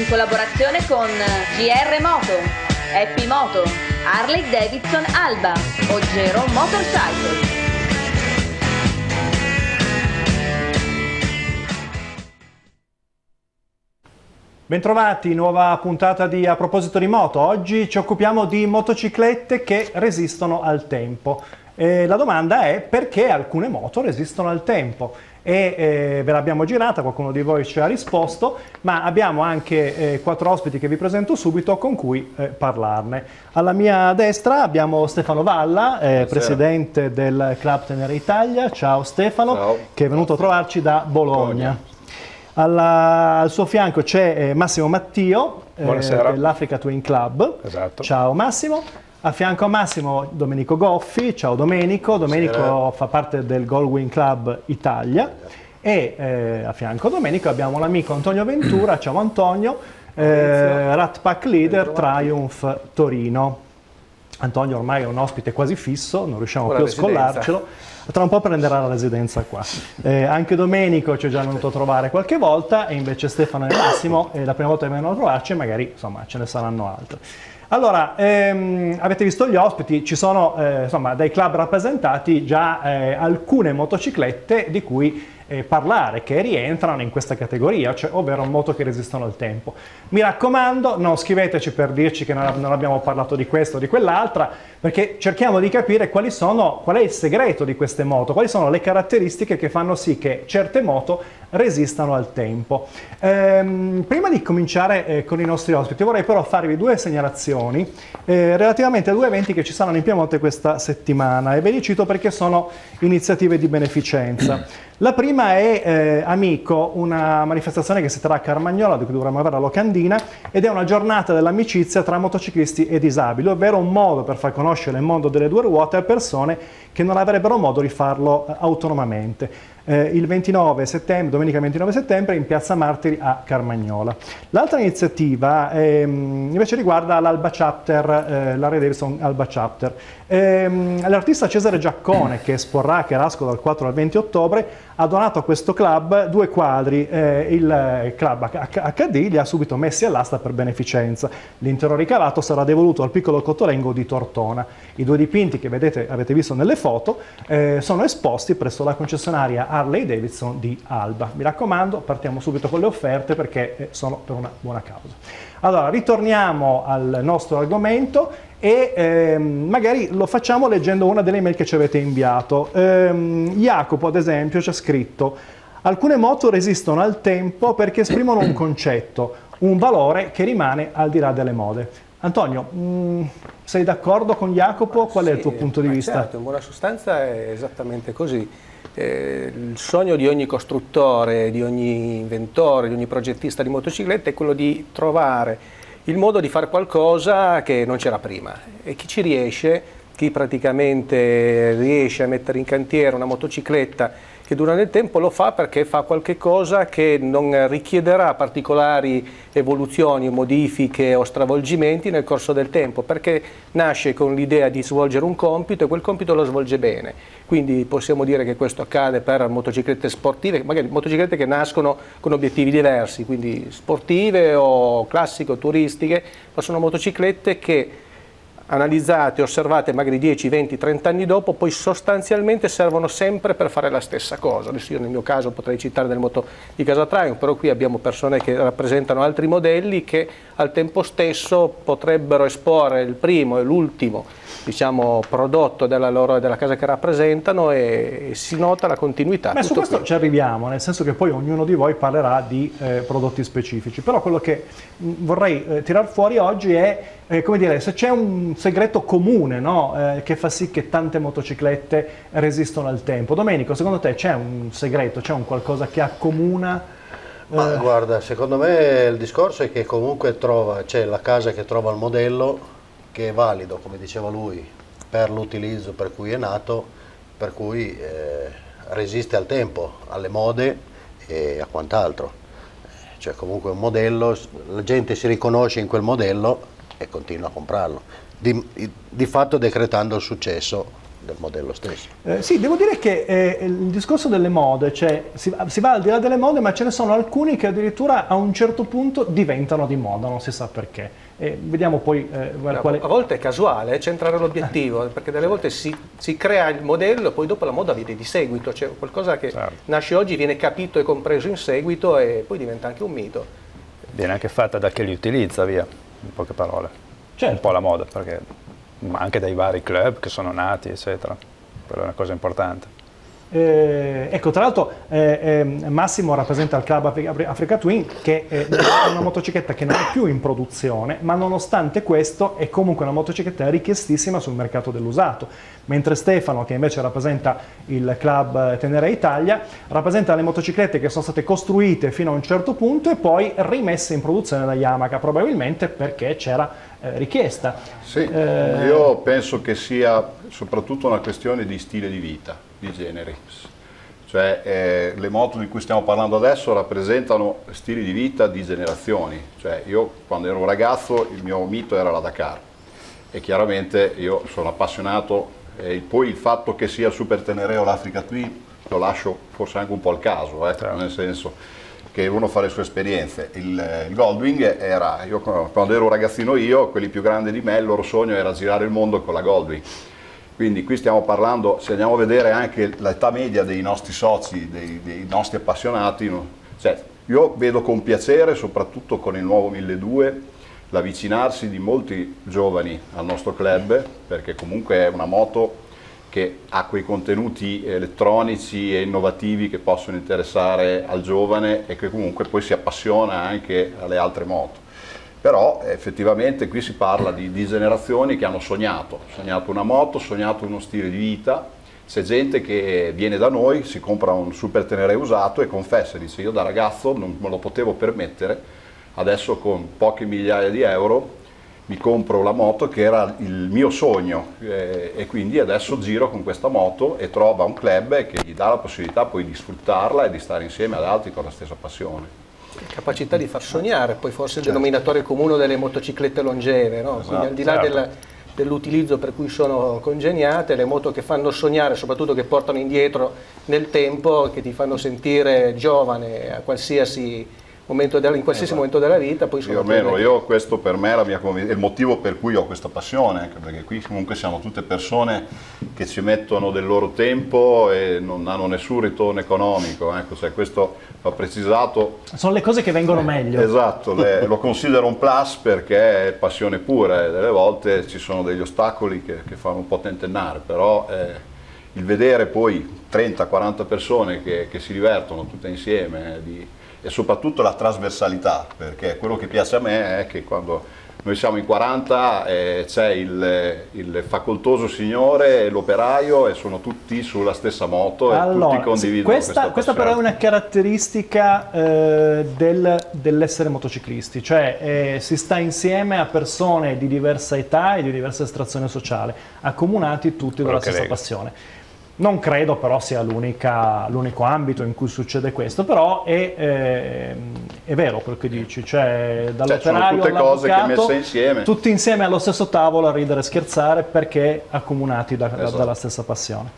collaborazione con GR Moto, Happy Moto, Harley Davidson Alba, Oggero Motorcycle. Bentrovati, nuova puntata di A proposito di moto. Oggi ci occupiamo di motociclette che resistono al tempo. La domanda è: perché alcune moto resistono al tempo? Ve l'abbiamo girata, qualcuno di voi ci ha risposto, ma abbiamo anche 4 ospiti che vi presento subito con cui parlarne. Alla mia destra abbiamo Stefano Valla, presidente del Club Tenere Italia. Ciao Stefano. Ciao. Che è venuto a trovarci da Bologna. Al suo fianco c'è Massimo Mattio dell'Africa Twin Club. Esatto. Ciao Massimo. A fianco a Massimo Domenico Goffi. Ciao Domenico. Domenico fa parte del Goldwing Club Italia. E a fianco a Domenico abbiamo l'amico Antonio Ventura. Ciao Antonio. Rat Pack Leader Triumph Torino. Antonio ormai è un ospite quasi fisso, non riusciamo più a scollarcelo. Tra un po' prenderà la residenza qua. Anche Domenico ci è già venuto a trovare qualche volta, e invece Stefano e Massimo la prima volta che vengono a trovarci, e magari insomma ce ne saranno altre. Allora, avete visto gli ospiti, ci sono insomma dai club rappresentati già alcune motociclette di cui parlare, che rientrano in questa categoria, cioè, ovvero moto che resistono al tempo. Mi raccomando, non scriveteci per dirci che non abbiamo parlato di questa o di quell'altra, perché cerchiamo di capire qual è il segreto di queste moto, quali sono le caratteristiche che fanno sì che certe moto resistano al tempo. Prima di cominciare con i nostri ospiti, vorrei però farvi 2 segnalazioni relativamente a 2 eventi che ci saranno in Piemonte questa settimana, e ve li cito perché sono iniziative di beneficenza. La prima è Amico, una manifestazione che si terrà a Carmagnola, di cui dovremmo avere la locandina, ed è una giornata dell'amicizia tra motociclisti e disabili, ovvero un modo per far conoscere il mondo delle 2 ruote a persone che non avrebbero modo di farlo autonomamente. Il 29 settembre, domenica 29 settembre, in Piazza Martiri a Carmagnola. L'altra iniziativa invece riguarda l'Alba Chapter, l'Harley Davidson Alba Chapter. L'artista Cesare Giaccone, che esporrà a Cherasco dal 4 al 20 ottobre, ha donato a questo club 2 quadri. Il club HD li ha subito messi all'asta per beneficenza. L'intero ricavato sarà devoluto al piccolo Cottolengo di Tortona. I 2 dipinti che avete visto nelle foto sono esposti presso la concessionaria Harley Davidson di Alba. Mi raccomando, partiamo subito con le offerte perché sono per una buona causa. Allora, ritorniamo al nostro argomento e magari lo facciamo leggendo una delle email che ci avete inviato. Jacopo, ad esempio, ci ha scritto: alcune moto resistono al tempo perché esprimono un concetto, un valore che rimane al di là delle mode. Antonio, sei d'accordo con Jacopo? Qual è il tuo punto di vista? Certo, in buona sostanza è esattamente così. Il sogno di ogni costruttore, di ogni inventore, di ogni progettista di motociclette è quello di trovare il modo di fare qualcosa che non c'era prima, e chi ci riesce, chi praticamente riesce a mettere in cantiere una motocicletta che dura nel tempo, lo fa perché fa qualche cosa che non richiederà particolari evoluzioni, modifiche o stravolgimenti nel corso del tempo, perché nasce con l'idea di svolgere un compito e quel compito lo svolge bene. Quindi possiamo dire che questo accade per motociclette sportive, magari motociclette che nascono con obiettivi diversi, quindi sportive o classiche o turistiche, ma sono motociclette che, analizzate, osservate magari 10, 20, 30 anni dopo, poi sostanzialmente servono sempre per fare la stessa cosa. Adesso io nel mio caso potrei citare del moto di casa Triumph, però qui abbiamo persone che rappresentano altri modelli che al tempo stesso potrebbero esporre il primo e l'ultimo, diciamo, prodotto della casa che rappresentano, e si nota la continuità. Su questo ci arriviamo, nel senso che poi ognuno di voi parlerà di prodotti specifici, però quello che vorrei tirar fuori oggi è come dire, se c'è un segreto comune, no? Che fa sì che tante motociclette resistono al tempo. Domenico, secondo te c'è un segreto, c'è un qualcosa che accomuna? Ma guarda, secondo me il discorso è che comunque c'è la casa che trova il modello che è valido, come diceva lui, per l'utilizzo per cui è nato, per cui resiste al tempo, alle mode e a quant'altro. Cioè comunque un modello, la gente si riconosce in quel modello e continua a comprarlo, di fatto decretando il successo del modello stesso. Sì, devo dire che il discorso delle mode, cioè si va al di là delle mode, ma ce ne sono alcuni che addirittura a un certo punto diventano di moda, non si sa perché. Vediamo poi quale... A volte è casuale, è centrare l'obiettivo, perché delle volte si crea il modello e poi dopo la moda viene di seguito, cioè qualcosa che nasce oggi viene capito e compreso in seguito e poi diventa anche un mito. Viene anche fatta da chi li utilizza, via, in poche parole. Certo. Un po' la moda, perché ma anche dai vari club che sono nati, eccetera. Quella è una cosa importante. Ecco, tra l'altro Massimo rappresenta il club Africa Twin, che è una motocicletta che non è più in produzione, ma nonostante questo è comunque una motocicletta richiestissima sul mercato dell'usato, mentre Stefano, che invece rappresenta il club Tenere Italia, rappresenta le motociclette che sono state costruite fino a un certo punto e poi rimesse in produzione da Yamaha, probabilmente perché c'era richiesta. Sì, io penso che sia soprattutto una questione di stile di vita, di generi. Cioè le moto di cui stiamo parlando adesso rappresentano stili di vita di generazioni. Cioè io quando ero un ragazzo il mio mito era la Dakar e chiaramente io sono appassionato e poi il fatto che sia il Super Tenere o l'Africa Twin lo lascio forse anche un po' al caso, nel senso che uno fa le sue esperienze. Il Goldwing era, io quando ero un ragazzino io, quelli più grandi di me, il loro sogno era girare il mondo con la Goldwing. Quindi qui stiamo parlando, se andiamo a vedere anche l'età media dei nostri soci, dei nostri appassionati, cioè, io vedo con piacere, soprattutto con il nuovo 1200, l'avvicinarsi di molti giovani al nostro club, perché comunque è una moto che ha quei contenuti elettronici e innovativi che possono interessare al giovane e che comunque poi si appassiona anche alle altre moto. Però effettivamente qui si parla di generazioni che hanno sognato una moto, sognato uno stile di vita. C'è gente che viene da noi, si compra un Super Tenere usato e confessa, dice io da ragazzo non me lo potevo permettere, adesso con poche migliaia di euro mi compro la moto che era il mio sogno e quindi adesso giro con questa moto e trova un club che gli dà la possibilità poi di sfruttarla e di stare insieme ad altri con la stessa passione. Capacità di far sognare, poi forse il denominatore comune delle motociclette longeve, no? Quindi al di là dell'utilizzo per cui sono congegnate, le moto che fanno sognare, soprattutto che portano indietro nel tempo, che ti fanno sentire giovane a qualsiasi momento in qualsiasi momento della vita, poi sono io questo per me è il motivo per cui ho questa passione, anche perché qui comunque siamo tutte persone che ci mettono del loro tempo e non hanno nessun ritorno economico, ecco, cioè questo va precisato. Sono le cose che vengono meglio. Esatto, lo considero un plus perché è passione pura e delle volte ci sono degli ostacoli che fanno un po' tentennare, però il vedere poi 30-40 persone che si divertono tutte insieme e soprattutto la trasversalità, perché quello che piace a me è che quando noi siamo in 40 c'è il facoltoso signore e l'operaio e sono tutti sulla stessa moto e tutti condividono questa però è una caratteristica dell'essere motociclisti, cioè si sta insieme a persone di diversa età e di diversa estrazione sociale, accomunati tutti dalla stessa passione. Non credo però sia l'unico ambito in cui succede questo, però è vero quel che dici, cioè dall'operaio all'avvocato, tutti insieme allo stesso tavolo a ridere e scherzare perché accomunati dalla stessa passione.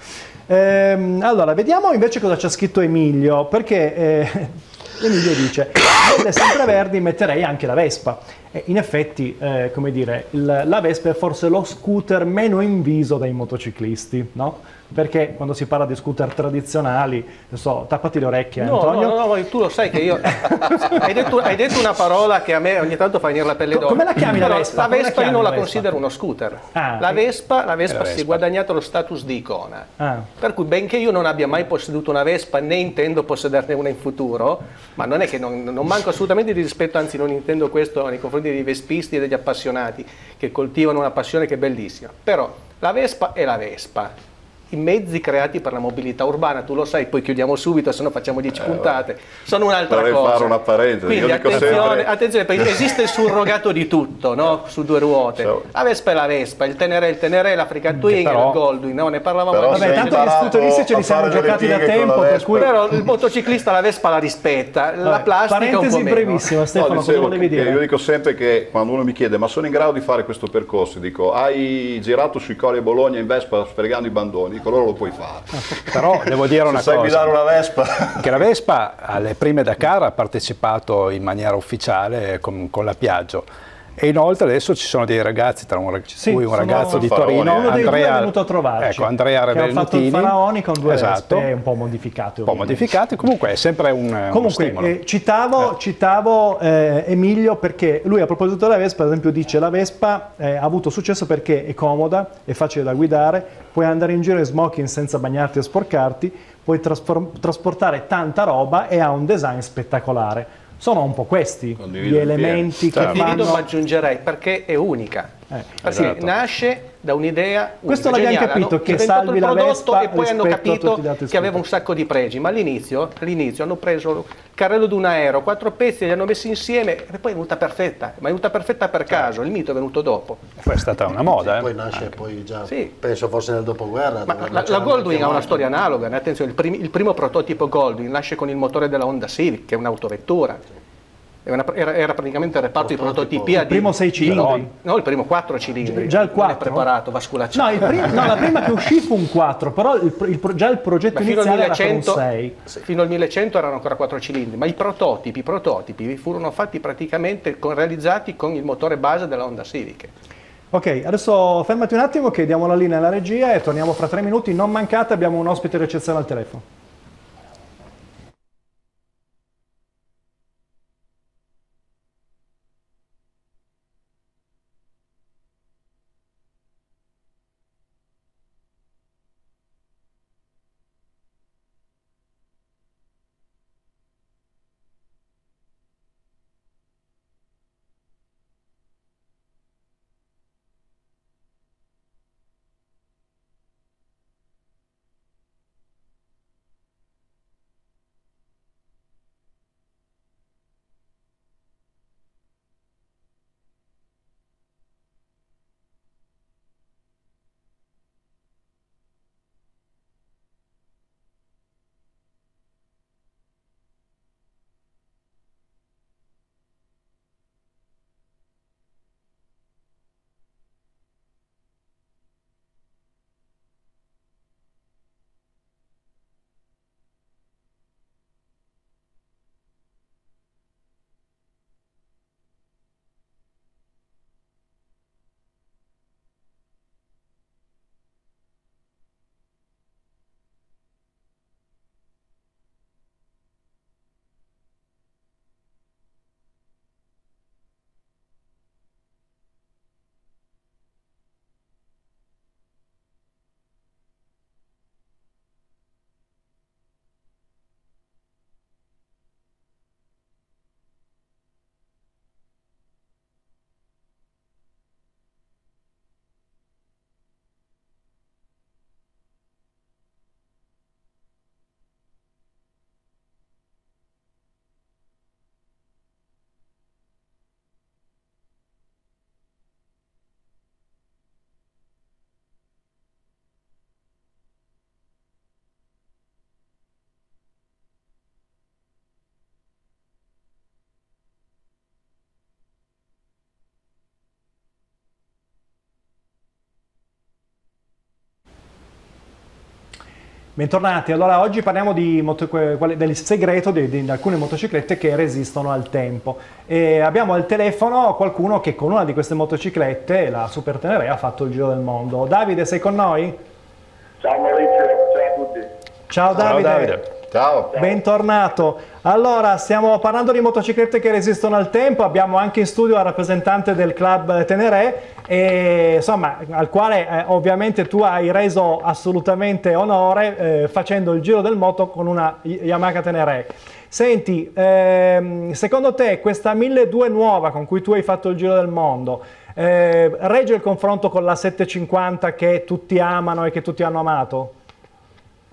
Allora, vediamo invece cosa c'ha scritto Emilio, perché Emilio dice, nelle sempreverdi metterei anche la Vespa. In effetti, come dire, la Vespa è forse lo scooter meno inviso dai motociclisti, no? Perché quando si parla di scooter tradizionali, tappati le orecchie, Antonio. No, tu lo sai che io hai detto una parola che a me ogni tanto fa venire la pelle d'oca. Come la chiami la Vespa? La Vespa io non la considero uno scooter. La Vespa si è guadagnato lo status di icona. Per cui benché io non abbia mai posseduto una Vespa né intendo possederne una in futuro, ma non è che non manco assolutamente di rispetto, anzi non intendo questo nei confronti dei vespisti e degli appassionati che coltivano una passione che è bellissima. Però la Vespa è la Vespa. i mezzi creati per la mobilità urbana, tu lo sai, poi chiudiamo subito, se no facciamo 10 puntate, sono un'altra Vorrei cosa. fare una parentesi. Quindi Io dico attenzione, perché esiste il surrogato di tutto, no? Su due ruote. La Vespa è la Vespa, il Tenere, l'Africa Twin, però, il Goldwing, no? Ne parlavamo però anche. Vabbè, tanto gli scooteristi ce li siamo giocati da tempo, per cui... Però il motociclista la Vespa la rispetta, la plastica un po' Parentesi meno. brevissima, Stefano, cosa dicevo volevi che dire? io dico sempre che quando uno mi chiede ma sono in grado di fare questo percorso, dico hai girato sui Colli a Bologna in Vespa sfregando i bandoni, dico allora lo puoi fare. Però devo dire una Se sai cosa, guidare una Vespa. che la Vespa alle prime Dakar ha partecipato in maniera ufficiale con la Piaggio. E inoltre adesso ci sono dei ragazzi, tra cui un ragazzo di Torino, uno dei due è Andrea, venuto a trovarci, ecco, Andrea che ha fatto il Revernutini, Faraoni con due esatto, Vespe un po' modificate. un po' modificati, comunque è sempre uno stimolo. Citavo Emilio perché lui a proposito della Vespa, ad esempio, dice la Vespa ha avuto successo perché è comoda, è facile da guidare, puoi andare in giro in smoking senza bagnarti o sporcarti, puoi trasportare tanta roba e ha un design spettacolare. Sono un po' questi Condivido gli in pieno. elementi che Condivido, fanno... ma aggiungerei perché è unica. Perché esatto. nasce da un'idea Questo unica, l'abbiamo geniale, capito, che inventato salvi il la prodotto Vespa e poi hanno rispetto a capito tutti gli altri che aveva un sacco di pregi, ma all'inizio hanno preso il carrello di un aereo, 4 pezzi, li hanno messi insieme e poi è venuta perfetta, ma è venuta perfetta per caso, il mito è venuto dopo. Poi è stata una moda. Poi nasce poi già, Sì. penso forse nel dopoguerra. Ma dove la c'erano Goldwing ha una anche storia analoga, attenzione, il primo prototipo Goldwing nasce con il motore della Honda Civic, che è un'autovettura. Era praticamente il reparto di prototipi Il primo 6 cilindri. No, il primo 4 cilindri. Già il Non 4? è preparato, va sculacciato. No, la prima che uscì fu un 4, però già il progetto Ma fino al iniziale era per un 1100, 6. fino al 1100 erano ancora 4 cilindri, ma i prototipi furono fatti praticamente realizzati con il motore base della Honda Civic. Ok, adesso fermati un attimo che diamo la linea alla regia e torniamo fra 3 minuti. Non mancate, abbiamo un ospite di ricezione al telefono. Bentornati, allora oggi parliamo del segreto di alcune motociclette che resistono al tempo e abbiamo al telefono qualcuno che con una di queste motociclette, la Super Tenere, ha fatto il giro del mondo. Davide, sei con noi? Ciao Maurizio, ciao a tutti. Ciao Davide. Ciao Davide. Ciao. Bentornato. Allora, stiamo parlando di motociclette che resistono al tempo, abbiamo anche in studio la rappresentante del club Tenere, e, insomma, al quale ovviamente tu hai reso assolutamente onore facendo il giro del moto con una Yamaha Tenere. Senti, secondo te questa 1200 nuova con cui tu hai fatto il giro del mondo regge il confronto con la 750 che tutti amano e che tutti hanno amato?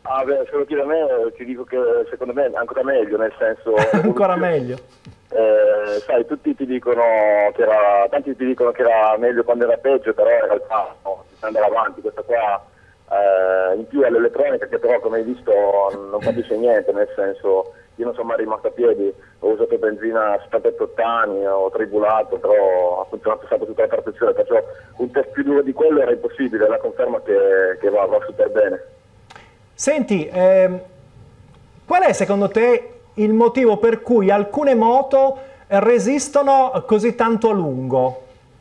Ah, beh, se lo chiedi a me, ti dico che secondo me è ancora meglio, nel senso... Ancora meglio. Sai, tutti ti dicono che era... Tanti ti dicono che era meglio quando era peggio, però in realtà no, si sta andando avanti. Questa qua, in più all'elettronica, che però come hai visto non capisce niente, nel senso... Io non sono mai rimasto a piedi, ho usato benzina a 78 ottani, ho tribulato, però ha funzionato sempre tutta la trazione, perciò un test più duro di quello era impossibile, la conferma che va super bene. Senti, qual è secondo te il motivo per cui alcune moto resistono così tanto a lungo?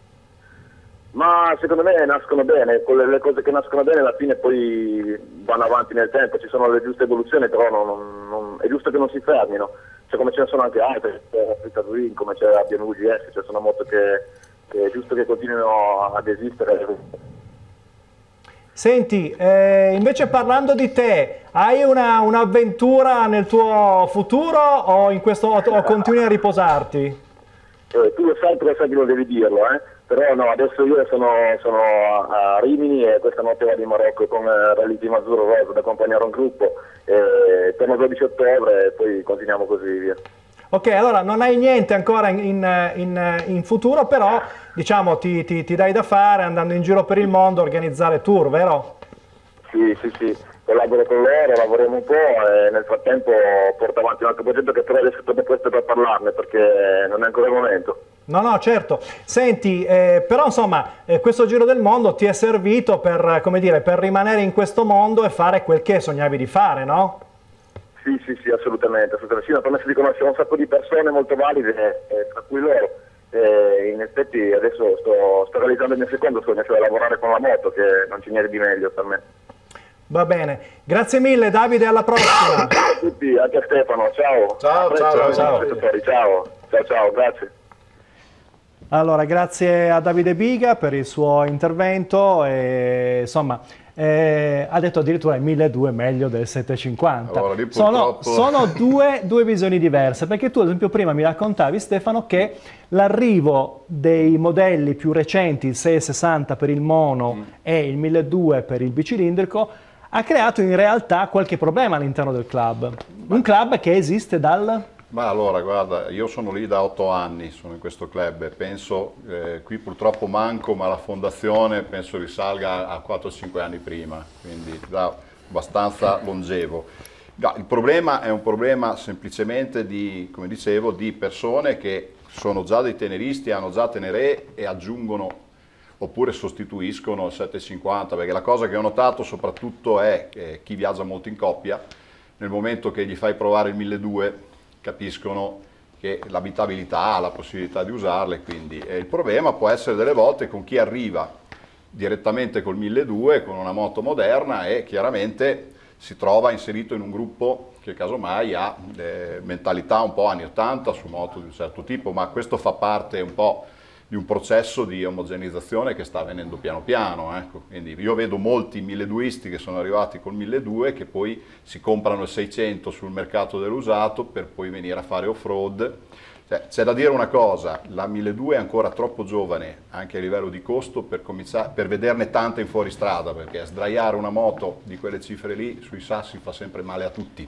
Ma secondo me nascono bene, le cose che nascono bene alla fine poi vanno avanti nel tempo, ci sono le giuste evoluzioni, però è giusto che non si fermino, cioè come ce ne sono anche altre, come c'è la BMW GS, cioè sono moto che è giusto che continuino ad esistere. Senti, invece parlando di te, hai un'avventura nel tuo futuro o continui a riposarti? Tu lo sai che non devi dirlo, però no, adesso io sono a Rimini e questa notte vado in Marocco con Rally Team Azzurro Rosa ad accompagnare un gruppo, torno il 12 ottobre e poi continuiamo così via. Ok, allora non hai niente ancora in futuro, però diciamo ti dai da fare andando in giro per il mondo a organizzare tour, vero? Sì, collaboro con loro, lavoriamo un po' e nel frattempo porto avanti un altro progetto che però adesso dopo questo per parlarne perché non è ancora il momento. No, certo. Senti, però insomma questo giro del mondo ti è servito per, come dire, per rimanere in questo mondo e fare quel che sognavi di fare, no? Sì, assolutamente. Sì, mi ha permesso di conoscere un sacco di persone molto valide, tra cui loro. In effetti adesso sto realizzando il mio secondo sogno, cioè lavorare con la moto, che non c'è niente di meglio per me. Va bene, grazie mille Davide, alla prossima. Ciao a tutti, anche a Stefano, ciao. Ciao, grazie. Allora, grazie a Davide Biga per il suo intervento e insomma ha detto addirittura 1200 meglio del 750. Allora, lì sono due visioni diverse, perché tu ad esempio prima mi raccontavi, Stefano, che l'arrivo dei modelli più recenti, il 660 per il mono e il 1200 per il bicilindrico, ha creato in realtà qualche problema all'interno del club. Un club che esiste dal... Ma allora, guarda, io sono lì da 8 anni, sono in questo club e penso, qui purtroppo manco, ma la fondazione penso risalga a 4-5 anni prima, quindi da abbastanza longevo. Il problema è un problema semplicemente di, come dicevo, di persone che sono già dei teneristi, hanno già Teneré e aggiungono oppure sostituiscono il 750, perché la cosa che ho notato soprattutto è che chi viaggia molto in coppia, nel momento che gli fai provare il 1200 capiscono che l'abitabilità ha la possibilità di usarle, quindi il problema può essere delle volte con chi arriva direttamente col 1200 con una moto moderna e chiaramente si trova inserito in un gruppo che casomai ha mentalità un po' anni 80 su moto di un certo tipo, ma questo fa parte un po' di un processo di omogenizzazione che sta avvenendo piano piano, ecco. Quindi io vedo molti 1200isti che sono arrivati col 1200 che poi si comprano il 600 sul mercato dell'usato per poi venire a fare off-road. C'è da dire una cosa, la 1200 è ancora troppo giovane anche a livello di costo per vederne tante in fuoristrada, perché sdraiare una moto di quelle cifre lì sui sassi fa sempre male a tutti.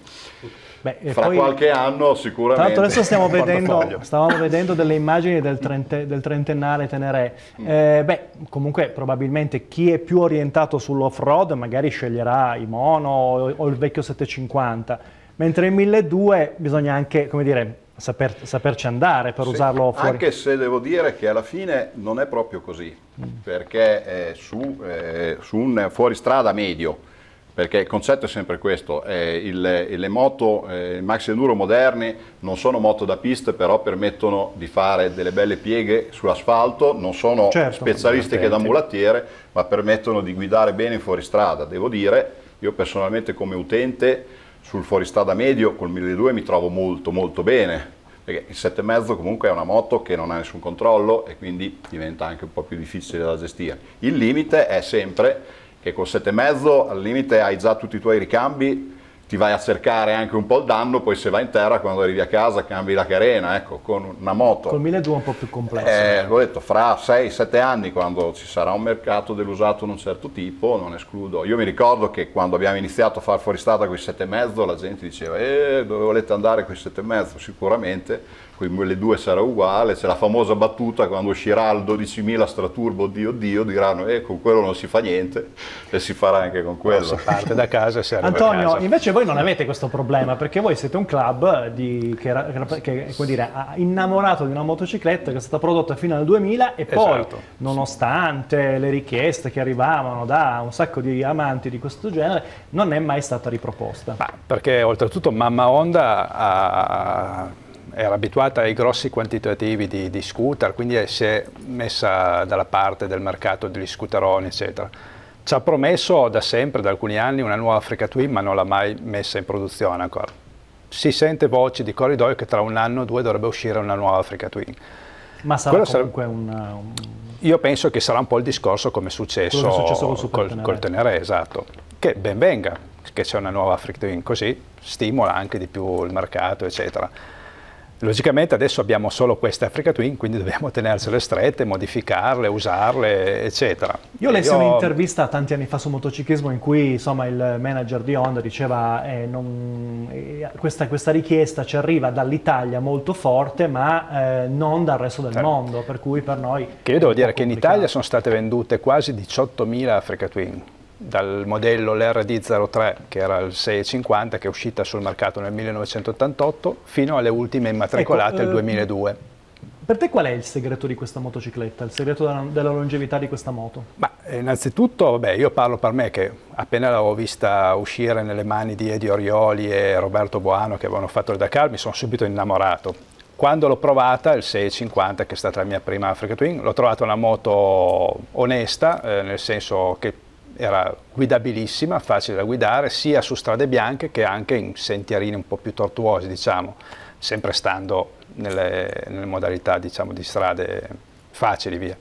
Fra qualche anno sicuramente. Tra l'altro adesso stavamo vedendo delle immagini del trentennale Teneré. Comunque probabilmente chi è più orientato sull'off-road magari sceglierà i mono o il vecchio 750, mentre il 1200 bisogna anche, come dire, saperci andare per usarlo fuori. Anche se devo dire che alla fine non è proprio così, perché su un fuoristrada medio, perché il concetto è sempre questo, le moto, i maxi enduro moderni non sono moto da piste, però permettono di fare delle belle pieghe sull'asfalto, non sono specialistiche da mulattiere, ma permettono di guidare bene in fuoristrada. Devo dire, io personalmente come utente sul fuoristrada medio col 1200 mi trovo molto bene, perché il 7,5 comunque è una moto che non ha nessun controllo e quindi diventa anche un po' più difficile da gestire. Il limite è sempre che col 7,5 al limite hai già tutti i tuoi ricambi ti vai a cercare anche un po' il danno, poi se vai in terra quando arrivi a casa cambi la carena, ecco, con una moto. Col 1200 è un po' più complesso. L'ho detto, fra 6-7 anni, quando ci sarà un mercato dell'usato di un certo tipo, non escludo. Io mi ricordo che quando abbiamo iniziato a fare fuoristrada con i 7,5, la gente diceva, dove volete andare con i 7,5? Sicuramente, con le 2 sarà uguale, c'è la famosa battuta, quando uscirà il 12.000 straturbo, oddio, diranno, con quello non si fa niente, e si farà anche con quello. Si parte da casa e si arriva Antonio, a casa. invece voi non avete questo problema, perché voi siete un club che come dire, ha innamorato di una motocicletta che è stata prodotta fino al 2000 e poi, nonostante le richieste che arrivavano da un sacco di amanti di questo genere, non è mai stata riproposta. Perché oltretutto mamma Honda era abituata ai grossi quantitativi di scooter, quindi si è messa dalla parte del mercato degli scooteroni, eccetera. Ci ha promesso da sempre, da alcuni anni, una nuova Africa Twin, ma non l'ha mai messa in produzione ancora. Si sente voci di corridoio che tra 1 anno o 2 dovrebbe uscire una nuova Africa Twin. Ma sarà comunque Io penso che sarà un po' il discorso come è successo col Tenere, esatto. Che ben venga che c'è una nuova Africa Twin, così stimola anche di più il mercato, eccetera. Logicamente adesso abbiamo solo queste Africa Twin, quindi dobbiamo tenercele strette, modificarle, usarle, eccetera. Io lessi un'intervista tanti anni fa su motociclismo in cui insomma il manager di Honda diceva questa richiesta ci arriva dall'Italia molto forte, ma non dal resto del mondo, per cui per noi... Che io devo dire che in Italia sono state vendute quasi 18.000 Africa Twin, dal modello l'RD03 che era il 650 che è uscita sul mercato nel 1988 fino alle ultime immatricolate nel 2002. Per te qual è il segreto di questa motocicletta, il segreto della longevità di questa moto? Innanzitutto io parlo per me che appena l'avevo vista uscire nelle mani di Eddie Orioli e Roberto Boano che avevano fatto il Dakar mi sono subito innamorato. Quando l'ho provata, il 650 che è stata la mia prima Africa Twin, l'ho trovata una moto onesta, nel senso che era guidabilissima, facile da guidare, sia su strade bianche che anche in sentierini un po' più tortuosi, diciamo, sempre stando nelle modalità, diciamo, di strade facili, via.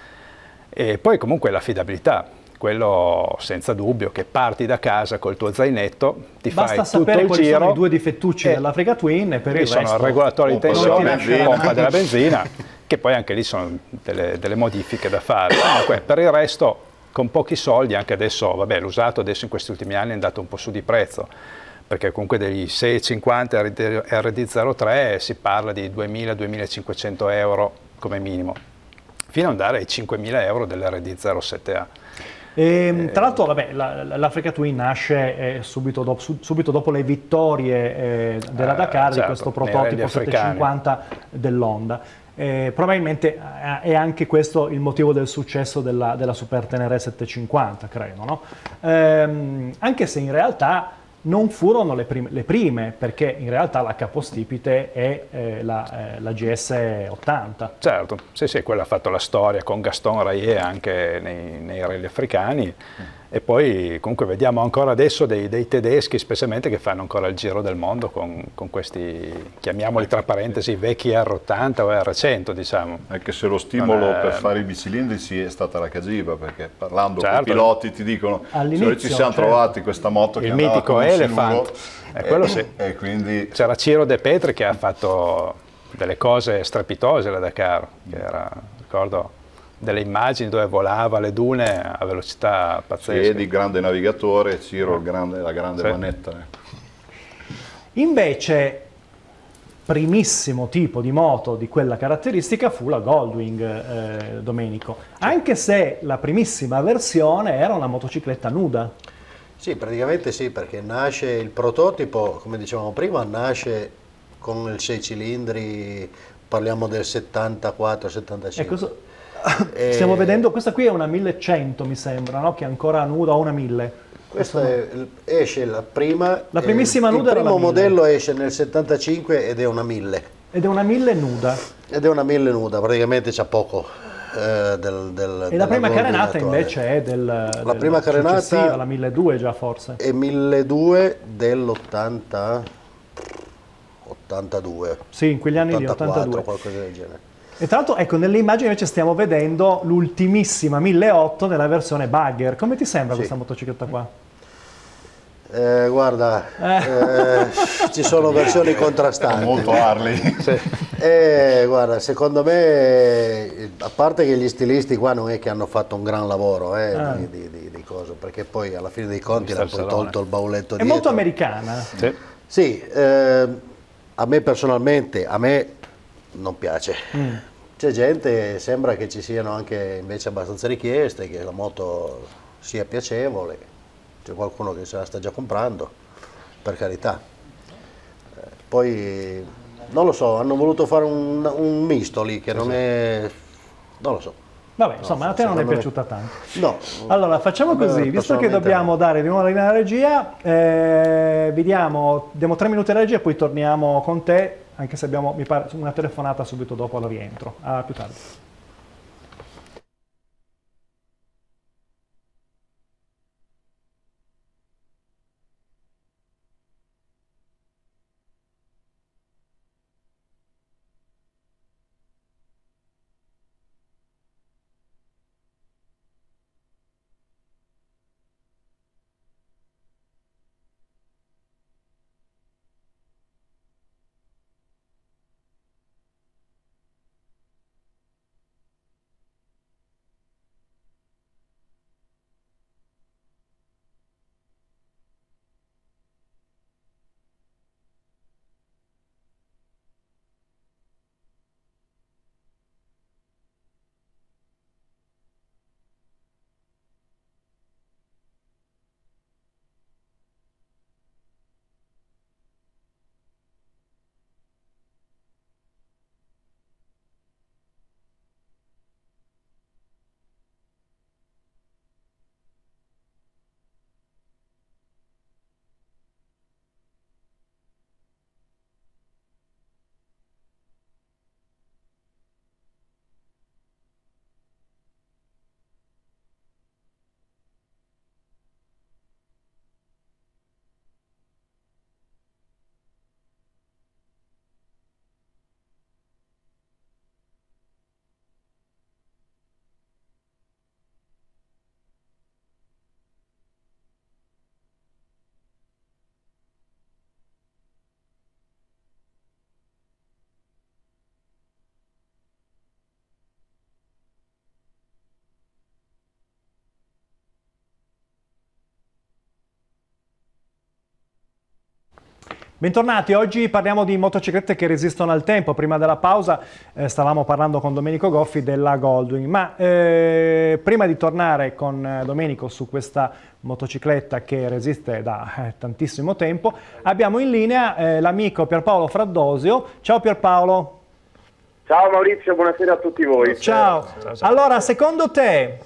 E poi comunque l'affidabilità, quello senza dubbio, che parti da casa col tuo zainetto, ti fai tutto il giro. Basta sapere quali sono i 2 difettucci dell'Africa Twin e per il resto... sono il regolatore di tensione, pompa della benzina, che poi anche lì sono delle modifiche da fare. Comunque, per il resto... Con pochi soldi, anche adesso, l'usato adesso in questi ultimi anni è andato un po' su di prezzo, perché comunque degli 650 RD03 si parla di 2.000-2.500 euro come minimo, fino ad andare ai 5.000 euro dell'RD07A. Tra l'altro l'Africa Twin nasce subito dopo le vittorie della Dakar, di questo prototipo 750 dell'Honda. Probabilmente è anche questo il motivo del successo della Super Tenere 750, credo, no? Anche se in realtà non furono le prime, perché in realtà la capostipite è la GS80. Certo, sì, quella ha fatto la storia con Gaston Rayet anche nei rally africani. E poi comunque vediamo ancora adesso dei tedeschi specialmente che fanno ancora il giro del mondo con questi, chiamiamoli tra parentesi, vecchi R80 o R100, diciamo. Anche se lo stimolo per fare i bicilindrici è stata la Cagiba, perché parlando con i piloti ti dicono se ci siamo trovati questa moto che il mitico Elephant, quello sì. E quindi... C'era Ciro De Petri che ha fatto delle cose strepitose alla Dakar, che era, ricordo, delle immagini dove volava le dune a velocità pazzesca. Di grande navigatore, Ciro la grande manetta. Invece, primissimo tipo di moto di quella caratteristica fu la Goldwing, Domenico, anche se la primissima versione era una motocicletta nuda. Sì, praticamente sì, perché nasce il prototipo, come dicevamo prima, nasce con il 6 cilindri, parliamo del 74-75. Stiamo vedendo, questa qui è una 1100 mi sembra, no? Che è ancora nuda, o una 1000. Questa esce la prima, la primissima nuda. Il primo modello esce nel 75 ed è una 1000. Ed è una 1000 nuda. Ed è una 1000 nuda, praticamente c'è poco e la prima carenata invece è la prima carenata, la 1200 già forse. È 1200 dell'82. Sì, in quegli anni 84, lì, 82. Qualcosa del genere. E tra l'altro, ecco, nelle immagini invece stiamo vedendo l'ultimissima 1008 nella versione bugger. Come ti sembra questa motocicletta qua? Guarda, ci sono versioni contrastanti. Molto Harley. Guarda, secondo me, a parte che gli stilisti qua non è che hanno fatto un gran lavoro di cose, perché poi alla fine dei conti l'hanno poi tolto il bauletto dietro. È molto americana. Sì, a me personalmente, non piace. C'è gente, sembra che ci siano anche invece abbastanza richieste, che la moto sia piacevole. C'è qualcuno che se la sta già comprando, per carità. Poi, non lo so, hanno voluto fare un misto lì che non è... non lo so. Vabbè, insomma, a te non è piaciuta tanto. No. Allora, facciamo così, visto che dobbiamo dare di nuovo la linea alla regia, diamo 3 minuti alla regia e poi torniamo con te, anche se abbiamo, mi pare, una telefonata subito dopo il rientro. A più tardi. Bentornati, oggi parliamo di motociclette che resistono al tempo. Prima della pausa stavamo parlando con Domenico Goffi della Goldwing, ma prima di tornare con Domenico su questa motocicletta che resiste da tantissimo tempo, abbiamo in linea l'amico Pierpaolo Fraddosio. Ciao Pierpaolo. Ciao Maurizio, buonasera a tutti voi. Ciao. Allora, secondo te,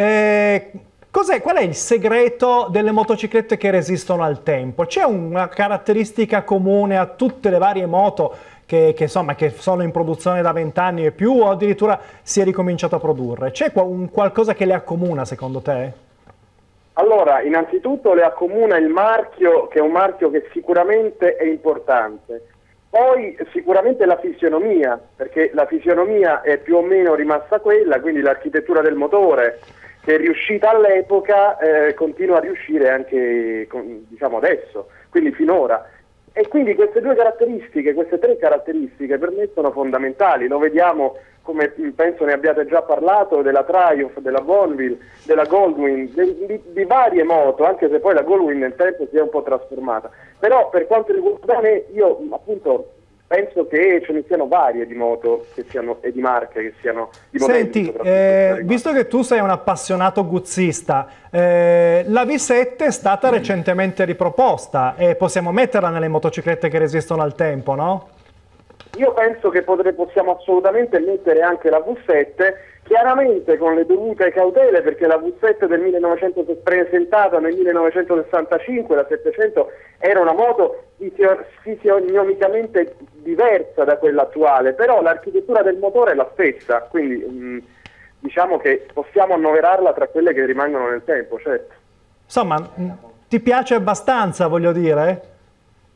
qual è il segreto delle motociclette che resistono al tempo? C'è una caratteristica comune a tutte le varie moto che sono in produzione da 20 anni e più, o addirittura si è ricominciato a produrre? C'è qualcosa che le accomuna secondo te? Allora, innanzitutto le accomuna il marchio, che è un marchio che sicuramente è importante. Poi sicuramente la fisionomia, perché la fisionomia è più o meno rimasta quella, quindi l'architettura del motore, che è riuscita all'epoca, continua a riuscire anche diciamo adesso, quindi finora. E quindi queste tre caratteristiche per me sono fondamentali. Lo vediamo, come penso ne abbiate già parlato, della Triumph, della Bonneville, della Goldwing, di varie moto, anche se poi la Goldwing nel tempo si è un po' trasformata. Però per quanto riguarda me, io appunto penso che ce ne siano varie di moto e di marche che siano di modelli. Senti, visto che tu sei un appassionato guzzista, la V7 è stata recentemente riproposta e possiamo metterla nelle motociclette che resistono al tempo, no? Io penso che possiamo assolutamente mettere anche la V7, chiaramente con le dovute cautele, perché la V7 del 1900 presentata nel 1965, la 700, era una moto fisionomicamente diversa da quella attuale, però l'architettura del motore è la stessa, quindi diciamo che possiamo annoverarla tra quelle che rimangono nel tempo, certo. Insomma, ti piace abbastanza, voglio dire?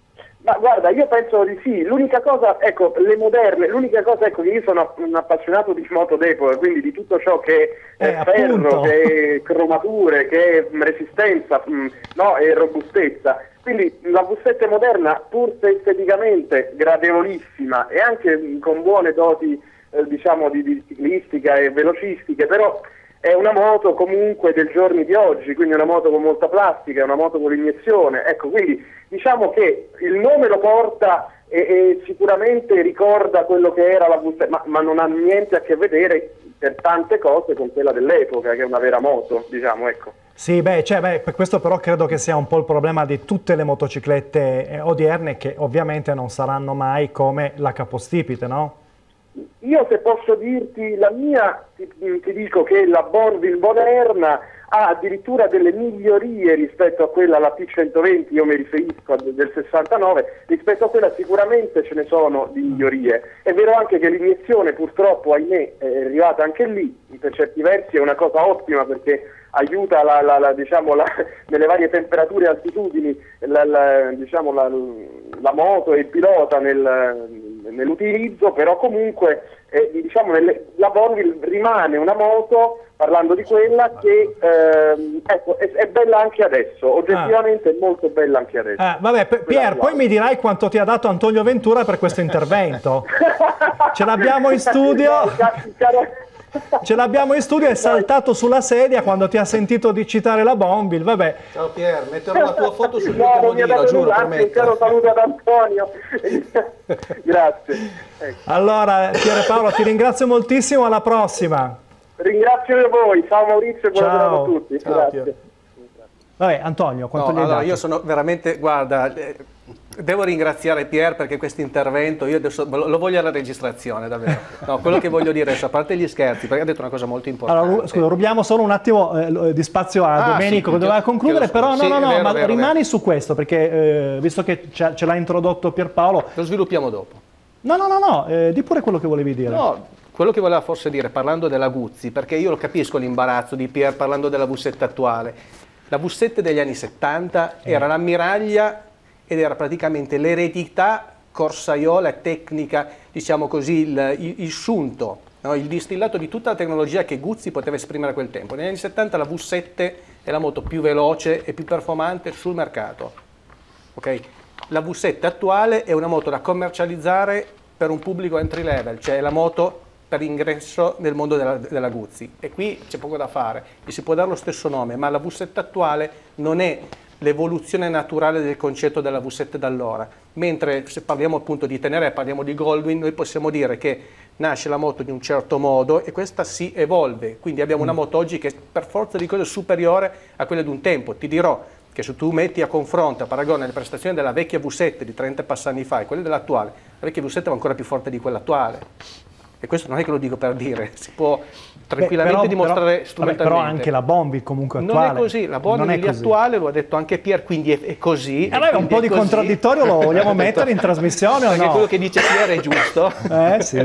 Ma guarda, io penso di sì. L'unica cosa, ecco, le moderne, l'unica cosa, ecco, che io sono un appassionato di moto d'epoca, quindi di tutto ciò che è ferro, appunto. che è cromature, che è resistenza, no, e robustezza. Quindi la V7 moderna, pur se esteticamente gradevolissima e anche con buone doti, diciamo, di ciclistica e velocistiche, però è una moto comunque del giorni di oggi, quindi una moto con molta plastica, è una moto con l'iniezione, ecco, quindi diciamo che il nome lo porta e sicuramente ricorda quello che era la V7, ma non ha niente a che vedere per tante cose con quella dell'epoca, che è una vera moto, diciamo, ecco. Sì, per questo però credo che sia un po' il problema di tutte le motociclette odierne, che ovviamente non saranno mai come la capostipite, no? Io, se posso dirti la mia, ti dico che la Bonville moderna ha addirittura delle migliorie rispetto a quella, la P120, io mi riferisco del 69, rispetto a quella sicuramente ce ne sono di migliorie. È vero anche che l'iniezione purtroppo, ahimè, è arrivata anche lì, per certi versi è una cosa ottima perché aiuta diciamo, nelle varie temperature e altitudini diciamo, la moto e il pilota nell'utilizzo, però comunque diciamo, la Bonville rimane una moto, parlando di quella, che ecco, è bella anche adesso, oggettivamente è molto bella anche adesso. Pier, poi mi dirai quanto ti ha dato Antonio Ventura per questo intervento. Ce l'abbiamo in studio. Ce l'abbiamo in studio, è saltato sulla sedia quando ti ha sentito di citare la Bonville, vabbè. Ciao Pier, metterò la tua foto sul mio comodino, giuro, prometto. Un caro saluto ad Antonio. Grazie. Ecco. Allora, Pier Paolo, ti ringrazio moltissimo, alla prossima. Ringrazio voi, ciao Maurizio e buonasera a tutti. Ciao, grazie. Pier. Vabbè, Antonio, quanto gli hai dato? Io sono veramente, guarda, devo ringraziare Pier perché questo intervento, io adesso lo voglio alla registrazione, davvero. No, quello che voglio dire, a parte gli scherzi, perché ha detto una cosa molto importante. Allora, scusa, rubiamo solo un attimo di spazio a Domenico, che doveva concludere, però vero, rimani su questo, perché visto che ce l'ha introdotto Pierpaolo... Lo sviluppiamo dopo. No, di pure quello che volevi dire. No, quello che voleva forse dire, parlando della Guzzi, perché io lo capisco l'imbarazzo di Pier parlando della V7 attuale. La V7 degli anni 70 era l'ammiraglia ed era praticamente l'eredità corsaiola e tecnica, diciamo così, il sunto, no? Il distillato di tutta la tecnologia che Guzzi poteva esprimere a quel tempo. Negli anni 70 la V7 è la moto più veloce e più performante sul mercato. Okay? La V7 attuale è una moto da commercializzare per un pubblico entry level, cioè la moto per ingresso nel mondo della Guzzi, e qui c'è poco da fare, gli si può dare lo stesso nome, ma la V7 attuale non è l'evoluzione naturale del concetto della V7 d'allora, mentre se parliamo appunto di Tenere, parliamo di Goldwyn, noi possiamo dire che nasce la moto di un certo modo e questa si evolve, quindi abbiamo una moto oggi che è per forza di cose superiore a quella di un tempo. Ti dirò che se tu metti a confronto, a paragone le prestazioni della vecchia V7 di 30 passanni fa e quelle dell'attuale, la vecchia V7 è ancora più forte di quella attuale. E questo non è che lo dico per dire, si può tranquillamente dimostrare strumentalmente. Però anche la Bonville comunque attuale. Non è così, la Bonville attuale, lo ha detto anche Pier, quindi è così. Allora un po' di contraddittorio lo vogliamo mettere in trasmissione o no? Perché quello che dice Pier è giusto. Sì.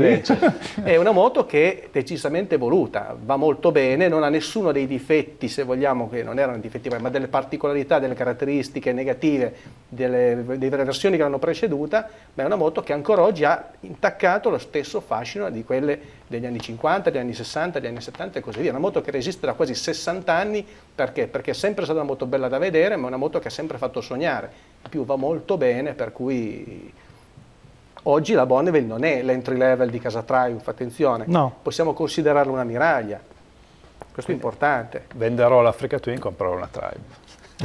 È una moto che è decisamente evoluta, va molto bene, non ha nessuno dei difetti, se vogliamo, che non erano difetti, ma delle particolarità, delle caratteristiche negative delle versioni che l'hanno preceduta, ma è una moto che ancora oggi ha intaccato lo stesso fascino di quelle degli anni 50, degli anni 60, degli anni 70 e così via. Una moto che resiste da quasi 60 anni, perché? Perché è sempre stata una moto bella da vedere, ma è una moto che ha sempre fatto sognare. In più va molto bene, per cui oggi la Bonneville non è l'entry level di Casa Triumph, attenzione, no. Possiamo considerarla una miraglia, questo è importante. Venderò l'Africa Twin, comprerò una Triumph.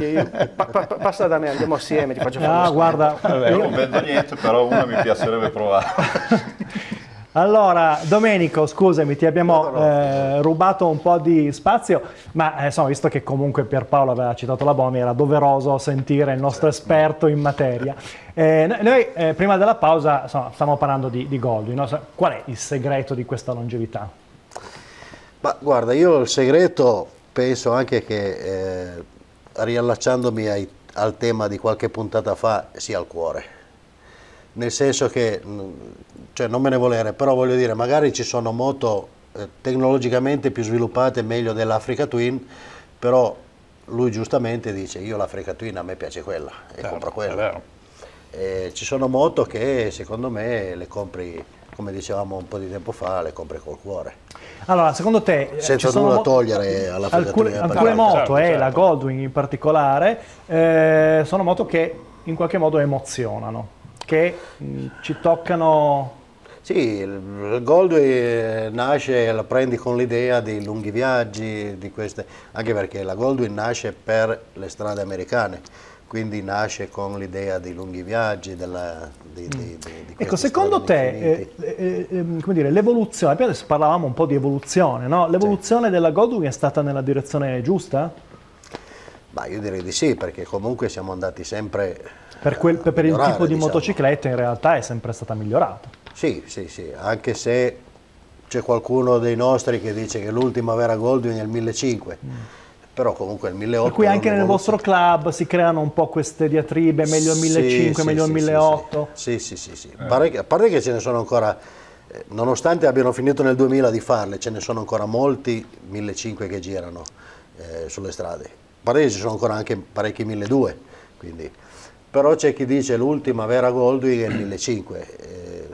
Passa da me, andiamo assieme, ti faccio fare no, guarda, io non vendo niente, però una mi piacerebbe provare. Allora, Domenico, scusami, ti abbiamo rubato un po' di spazio, ma insomma, visto che comunque Pierpaolo aveva citato la Bonville, era doveroso sentire il nostro esperto in materia. Noi prima della pausa stiamo parlando di Goldwyn, no? Qual è il segreto di questa longevità? Ma guarda, io il segreto penso anche che, riallacciandomi al tema di qualche puntata fa, sia il cuore. Nel senso che, cioè non me ne volere, però voglio dire, magari ci sono moto tecnologicamente più sviluppate, meglio dell'Africa Twin, però lui giustamente dice, io l'Africa Twin a me piace quella e compro quella. Ci sono moto che secondo me le compri, come dicevamo un po' di tempo fa, le compri col cuore. Allora, secondo te senza nulla togliere alla alcune moto, certo. La Goldwing in particolare, sono moto che in qualche modo emozionano, che ci toccano. Sì, il Goldwing nasce, la prendi con l'idea di lunghi viaggi, di queste, anche perché la Goldwing nasce per le strade americane, quindi nasce con l'idea di lunghi viaggi, di ecco, secondo te, come dire, l'evoluzione, adesso parlavamo un po' di evoluzione, no? L'evoluzione della Goldwing è stata nella direzione giusta? Ma io direi di sì, perché comunque siamo andati sempre per il tipo di motocicletta in realtà è sempre stata migliorata. Sì, anche se c'è qualcuno dei nostri che dice che l'ultima vera Goldwing è il 1500, però comunque il 1800. Per cui anche nel vostro club si creano un po' queste diatribe, meglio il 1500, meglio il 1800? Sì. A parte che ce ne sono ancora, nonostante abbiano finito nel 2000 di farle, ce ne sono ancora molti 1500 che girano sulle strade. A parte che ci sono ancora anche parecchi 1200, quindi. Però c'è chi dice l'ultima vera Goldwing è il 1500.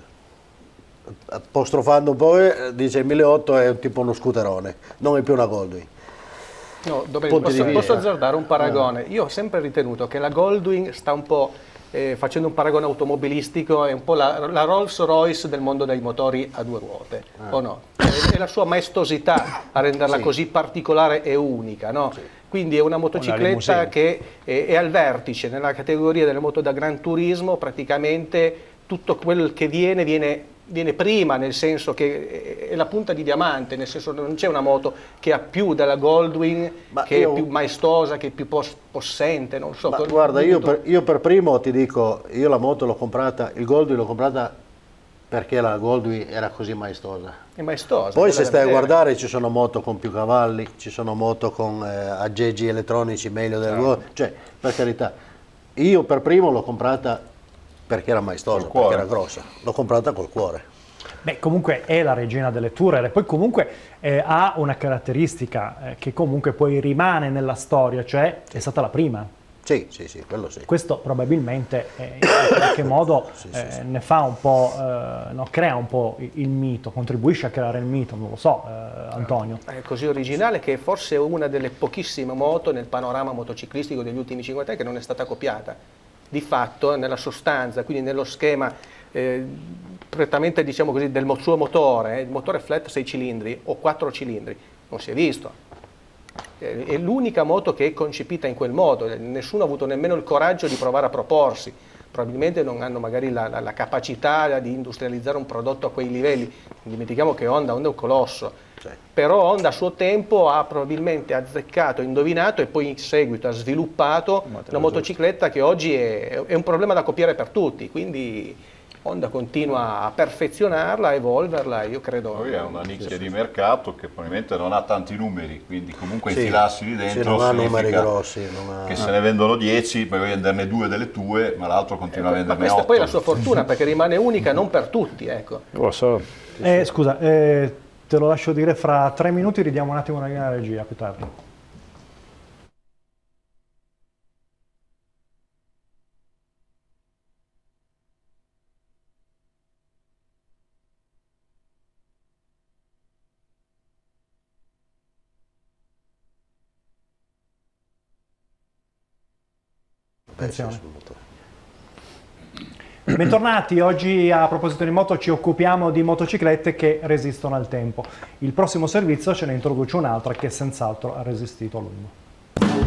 Apostrofando un po', dice il 1800 è tipo uno scooterone, non è più una Goldwing. No, posso azzardare un paragone. Io ho sempre ritenuto che la Goldwing sta un po', facendo un paragone automobilistico, è un po' la Rolls Royce del mondo dei motori a due ruote, o no? È la sua maestosità a renderla così particolare e unica, no? Sì. Quindi è una motocicletta che è al vertice, nella categoria delle moto da gran turismo, praticamente tutto quello che viene prima, nel senso che è la punta di diamante, nel senso che non c'è una moto che ha più della Goldwing, che è più maestosa, che è più possente, non so. Guarda, io per primo ti dico, io la moto l'ho comprata, il Goldwing l'ho comprata perché la Goldwing era così maestosa. È maestosa. Poi se stai a guardare ci sono moto con più cavalli, ci sono moto con aggeggi elettronici meglio della Goldwing, cioè per carità, io per primo l'ho comprata perché era maestosa, perché era grossa, l'ho comprata col cuore. Beh, comunque è la regina delle tourer e poi comunque ha una caratteristica che comunque poi rimane nella storia, cioè è stata la prima. Sì, quello sì. Questo probabilmente in qualche modo ne fa un po', crea un po' il mito, contribuisce a creare il mito, non lo so, Antonio. È così originale che forse è una delle pochissime moto nel panorama motociclistico degli ultimi 50 anni che non è stata copiata. Di fatto, nella sostanza, quindi nello schema prettamente, diciamo così, del suo motore, il motore flat 6 cilindri o 4 cilindri, non si è visto. È l'unica moto che è concepita in quel modo, nessuno ha avuto nemmeno il coraggio di provare a proporsi, probabilmente non hanno magari la capacità di industrializzare un prodotto a quei livelli. Non dimentichiamo che Honda è un colosso, però Honda a suo tempo ha probabilmente azzeccato, indovinato e poi in seguito ha sviluppato una motocicletta che oggi è un problema da copiare per tutti, quindi Honda continua a perfezionarla, a evolverla, io credo. Poi è una nicchia di mercato che probabilmente non ha tanti numeri, quindi comunque infilarsi lì dentro non ha numeri grossi. Che se ne vendono 10, poi vuoi venderne 2 delle tue, ma l'altro continua a venderne 8. Ma questa poi è la sua fortuna, perché rimane unica non per tutti, ecco. Lo so. Scusa, te lo lascio dire fra 3 minuti, ridiamo un attimo una regia, più tardi. Attenzione. Bentornati, oggi a proposito di moto ci occupiamo di motociclette che resistono al tempo. Il prossimo servizio ce ne introduce un'altra che senz'altro ha resistito a lungo.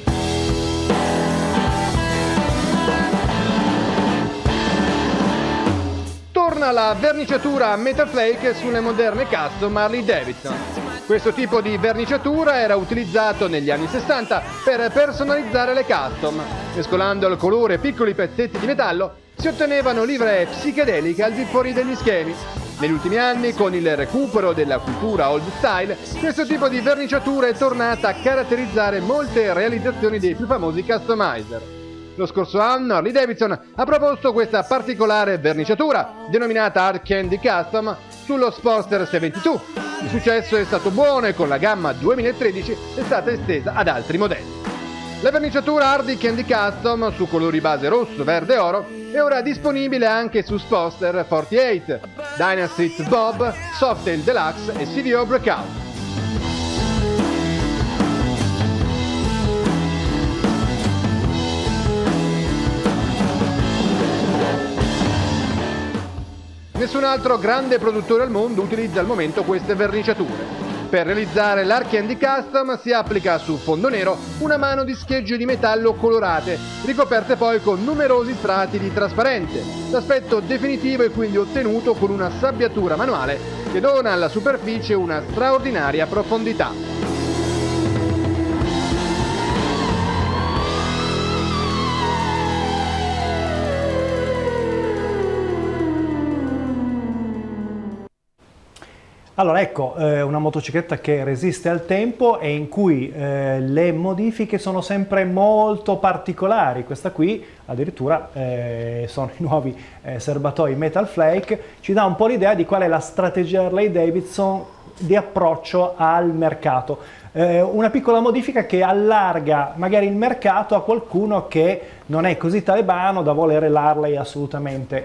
Torna la verniciatura Metal Flake sulle moderne custom Harley Davidson. Questo tipo di verniciatura era utilizzato negli anni 60 per personalizzare le custom. Mescolando al colore piccoli pezzetti di metallo si ottenevano livree psichedeliche al di fuori degli schemi. Negli ultimi anni, con il recupero della cultura old style, questo tipo di verniciatura è tornata a caratterizzare molte realizzazioni dei più famosi customizer. Lo scorso anno Harley Davidson ha proposto questa particolare verniciatura, denominata Hard Candy Custom, sullo Sportster 72. Il successo è stato buono e con la gamma 2013 è stata estesa ad altri modelli. La verniciatura Hardy Candy Custom su colori base rosso, verde e oro è ora disponibile anche su Sposter 48, Dynasty Bob, Softail Deluxe e CVO Breakout. Nessun altro grande produttore al mondo utilizza al momento queste verniciature. Per realizzare l'Arcandy Custom si applica su fondo nero una mano di schegge di metallo colorate, ricoperte poi con numerosi strati di trasparente. L'aspetto definitivo è quindi ottenuto con una sabbiatura manuale che dona alla superficie una straordinaria profondità. Allora ecco, una motocicletta che resiste al tempo e in cui le modifiche sono sempre molto particolari. Questa qui addirittura sono i nuovi serbatoi Metal Flake, ci dà un po' l'idea di qual è la strategia Harley Davidson di approccio al mercato. Una piccola modifica che allarga magari il mercato a qualcuno che non è così talebano da volere l'Harley assolutamente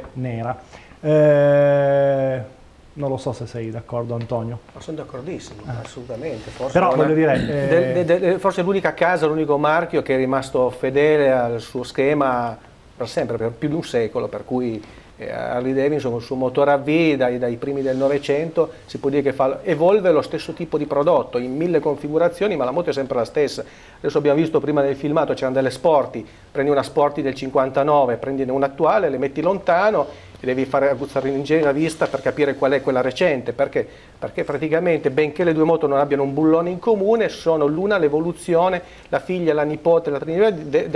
nera. Non lo so se sei d'accordo, Antonio. Ma sono d'accordissimo, assolutamente. Forse però voglio dire... forse è l'unica casa, l'unico marchio che è rimasto fedele al suo schema per sempre, per più di un secolo, per cui Harley Davidson con il suo motore a V dai primi del Novecento si può dire che evolve lo stesso tipo di prodotto in 1000 configurazioni, ma la moto è sempre la stessa. Adesso abbiamo visto prima nel filmato, c'erano delle Sporty, prendi una Sporty del 59, prendine un'attuale, le metti lontano e devi fare aguzzare in genere la vista per capire qual è quella recente, perché praticamente, benché le due moto non abbiano un bullone in comune, sono l'una l'evoluzione, la figlia, la nipote, la trinità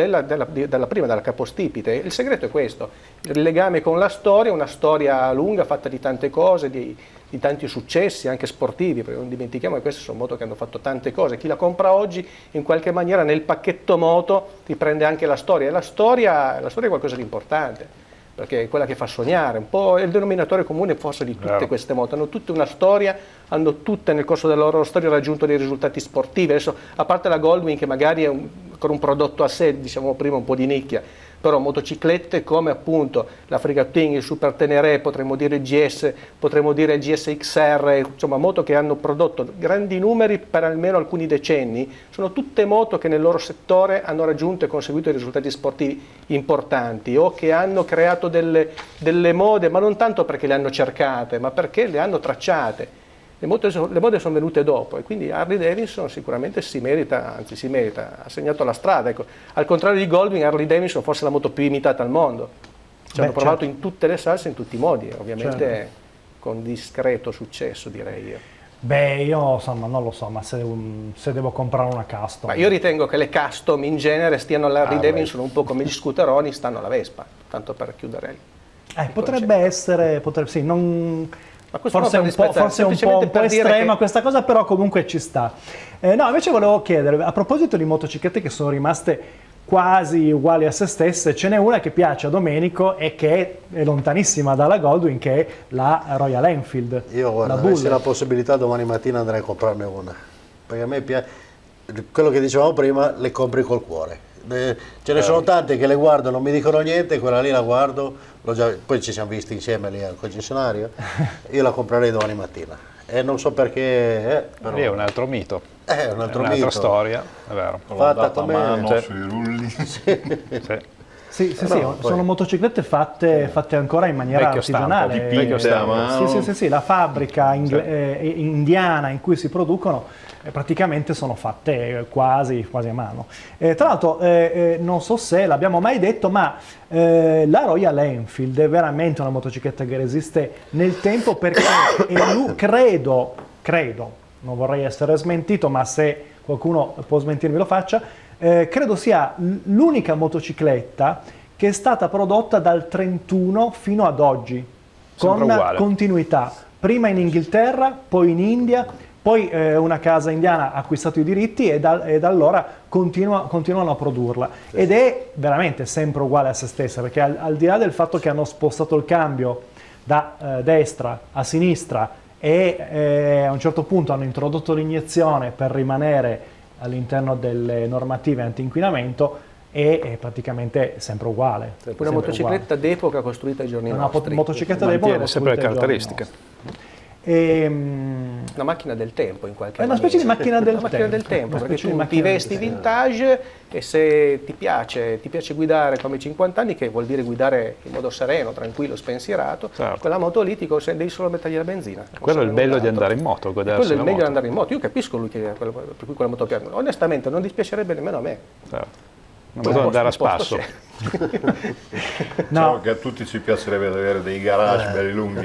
della prima, della capostipite. Il segreto è questo, il legame con la storia, una storia lunga fatta di tante cose, di tanti successi anche sportivi, perché non dimentichiamo che queste sono moto che hanno fatto tante cose. Chi la compra oggi in qualche maniera nel pacchetto moto ti prende anche la storia, e la storia è qualcosa di importante, perché è quella che fa sognare, un po' è il denominatore comune forse di tutte queste moto, hanno tutte una storia, hanno tutte nel corso della loro storia raggiunto dei risultati sportivi. Adesso, a parte la Goldwing che magari è ancora un prodotto a sé, diciamo prima un po' di nicchia, però motociclette come appunto la Frigate Twin, il Super Tenere, potremmo dire il GS, potremmo dire il GS XR, insomma moto che hanno prodotto grandi numeri per almeno alcuni decenni, sono tutte moto che nel loro settore hanno raggiunto e conseguito dei risultati sportivi importanti, o che hanno creato delle mode, ma non tanto perché le hanno cercate, ma perché le hanno tracciate. Le mode sono venute dopo, e quindi Harley Davidson sicuramente si merita, ha segnato la strada. Ecco. Al contrario di Goldwing, Harley Davidson forse è la moto più imitata al mondo. Ci hanno provato in tutte le salse, in tutti i modi, ovviamente con discreto successo, direi io. Beh, io insomma non lo so, ma se devo comprare una custom... Ma io ritengo che le custom in genere stiano all'Harley Davidson un po' come gli scooteroni stanno alla Vespa, tanto per chiudere potrebbe essere, sì, non... Ma forse è un po' estrema questa cosa, però comunque ci sta. No, invece volevo chiedere, a proposito di motociclette che sono rimaste quasi uguali a se stesse, ce n'è una che piace a Domenico e che è lontanissima dalla Goldwing, che è la Royal Enfield. Io guarda, avessi la possibilità domani mattina andrei a comprarne una, perché a me piace, quello che dicevamo prima, le compri col cuore. Ce ne sono tante che le guardo, non mi dicono niente, quella lì la guardo, poi ci siamo visti insieme lì al concessionario, io la comprerei domani mattina e non so perché, però... Lì è un altro mito, è un'altra storia, è vero. Fatta come... mano sui rulli. Sì, sono motociclette fatte ancora in maniera artigianale. Sì, la fabbrica indiana in cui si producono praticamente sono fatte quasi a mano. Tra l'altro, non so se l'abbiamo mai detto, ma la Royal Enfield è veramente una motocicletta che resiste nel tempo, perché credo, non vorrei essere smentito, ma se qualcuno può smentirmi lo faccia, credo sia l'unica motocicletta che è stata prodotta dal 31 fino ad oggi, con continuità, prima in Inghilterra, poi in India, poi una casa indiana ha acquistato i diritti e da allora continuano a produrla, ed è veramente sempre uguale a se stessa, perché al di là del fatto che hanno spostato il cambio da destra a sinistra e a un certo punto hanno introdotto l'iniezione per rimanere all'interno delle normative anti-inquinamento è praticamente sempre uguale. Una motocicletta d'epoca costruita ai giorni nostri. Una motocicletta d'epoca mantiene sempre le caratteristiche. Una macchina del tempo in qualche maniera. È una specie di macchina del tempo, perché tu ti vesti vintage e se ti piace guidare come 50 anni, che vuol dire guidare in modo sereno, tranquillo, spensierato, quella moto lì devi solo mettergli la benzina. Quello è il bello di andare in moto, quello è il meglio di andare in moto. Io capisco lui per cui quella moto piace. Onestamente non dispiacerebbe nemmeno a me. Non bisogna andare a spasso. Diciamo che a tutti ci piacerebbe avere dei garage belli lunghi.